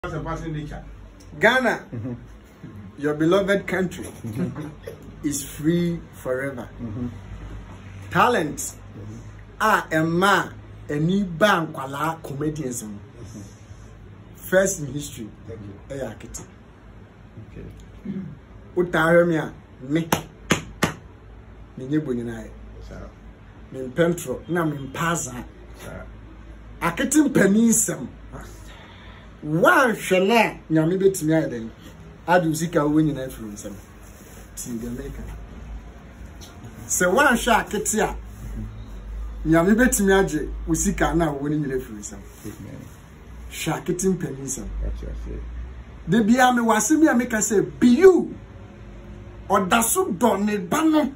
Ghana, your beloved country, is free forever. Talent, Emma, any bank, wala comedians. First in history, Akete. Utaremia, me nyebonina me mpentro na me mpaza Akete Mpaninsem one shana nyame betimi ayeden adu sika wo nyina influence ti the maker se one sha Akete a nyame betimi age usika na wo nyina influence sha Akete Mpaninsem de bia me wasemi a meka say Beyou odaso do ne ba no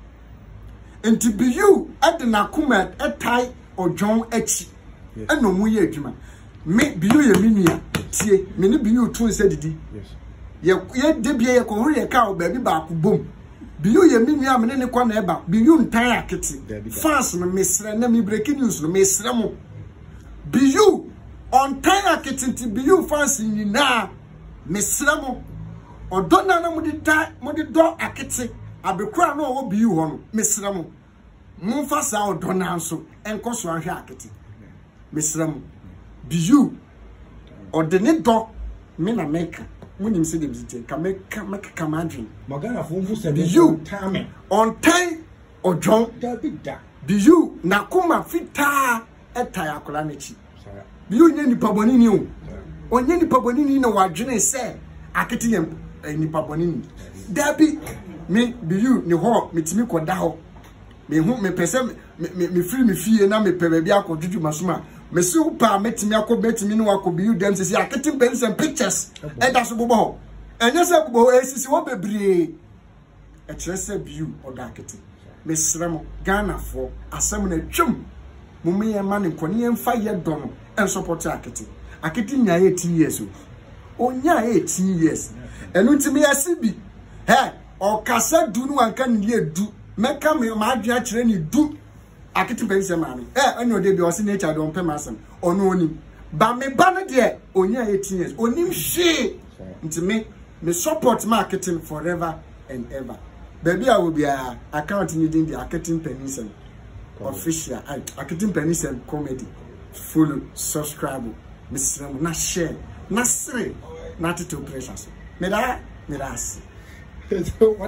enti Beyou adena kuma etai ojon achi eno mu ye adwuma me Beyou ye minua tie me ne Beyou tun se didi ye de bia ye ko hore ye ka o ba bi ba ko bom Beyou ye minua me ne kwa na eba Beyou ntan Akete fans no mesre na me breaking news no mesre mo Beyou on tan Akete nti Beyou fans nyina mesre mo odona na mudi do Akete abekura na owo Beyou ho no mesre mo mumfa sa odona nso enko so ahwe Akete mesre mo Beyou odene do me na meka munim se dem zite ka meka kamadrin magana fo se Beyou time on time ojon da Beyou na kuma fita etaya akola nechi Beyou nye ni paboni ni o onye ni paboni ni na wadwene se Akete yem ni paboni ni dabi me Beyou ni ho metimi koda ho me hu me pese me free me fie na me pebe bia akodudu masoma me se upa metimi akobetimi ni wako Beyou dem se Akete Mpaninsem pictures e da so bobo ho enye se bobo esisi wo bebre e kire se Beyou oda Akete me sremo Ghana fo asem na twum mumme ye ma ne kone emfa ye do no en support Akete nya 18 years onya 18 years enu ntimi asibi he o kasa du nu anka ne edu meka me ma adwa kire ni du Akete Mpaninsem ami enu ode bi o se nature don Mpaninsem onu oni ba me ba ne de onya 18 years onim she ntimi me support ma Akete forever and ever baby I will be account needing the Akete Mpaninsem official Akete Mpaninsem comedy follow subscribe Mr. na share na sere na to pressure me da